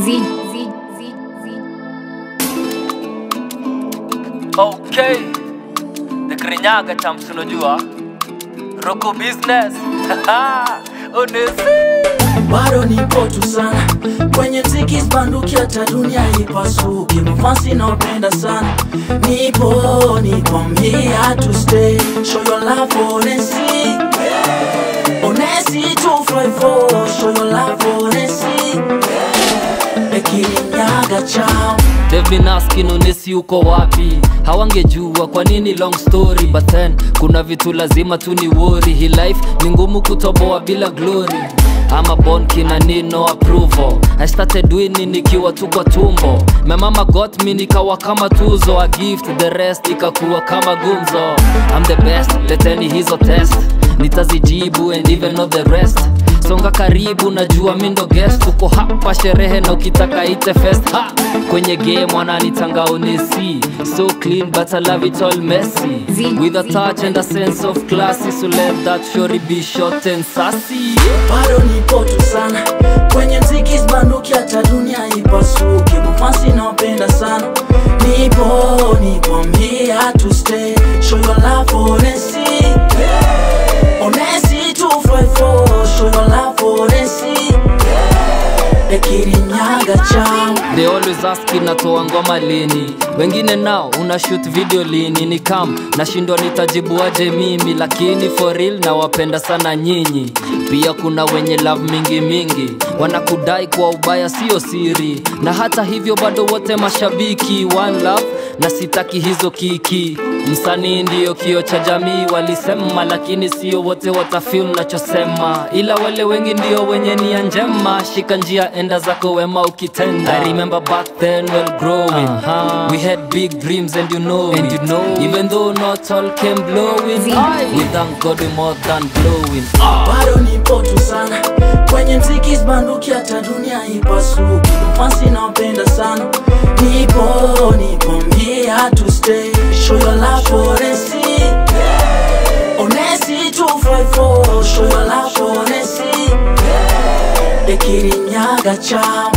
Okay, the Kirinyaga champs unajua Roko business. Onesi bado nipo tu sana kwenye mziki spanduki hata dunia ipasuke. Mfansi naopenda sana nipo I'm here to stay. Show your love for Onesi, Onesi 254. Show your love for Onesi, the Kirinyaga chao. They've been asking Onesi uko wapi, hawangejua kwa nini long story. But then kuna vitu lazima tu ni worry. Hii life ni ngumu kutoboa bila glory. I'm a born king and need no approval. I started winning nikiwa tu kwa tumbo. My mama got me nikawa kama tuzo. A gift the rest ikakuwa kama gumzo. I'm the best, leteni hizo test, nitazijibu and even know the rest. Songa karibu najua mindo guest. Tuko hapa sherehe na ukitaka ite fest ha! Kwenye game wananitanga Onesi, so clean but I love it all messy, with a touch and a sense of classy. So let that shorty be short and sassy. Bado nipo tu sana kwenye mziki spanduki hata dunia ipasuke. Mfansi naopenda sana nipo I'm here to stay. Show your love for Onesi, Onesi 254. Show your love for Onesi, the Kirinyaga chao. They always ask natoa ngoma lini, wengine nao una shoot video lini. Ni kam nashindwa nitajibu aje mimi, lakini for real na wapenda sana nyinyi. Pia kuna wenye love mingi mingi, wanakudai kwa ubaya sio siri, na hata hivyo bado wote mashabiki. One love na sitaki hizo kiki. Msanii ndio kioo cha jamii walisema, lakini sio wote watafeel nachosema, ila wale wengi ndio wenye nia njema. Shika njia enda zako wema ukitenda. I remember back then while growing, we had big dreams and you know even though not all came blowing, we thank God we more than blowing. Bado nipo tu sana kwenye mziki spanduki hata dunia ipasuke. Mfansi naopenda sana nipo I'm here to stay. Show your love for Onesi, Onesi 254. Show your love for Onesi, the Kirinyaga chao.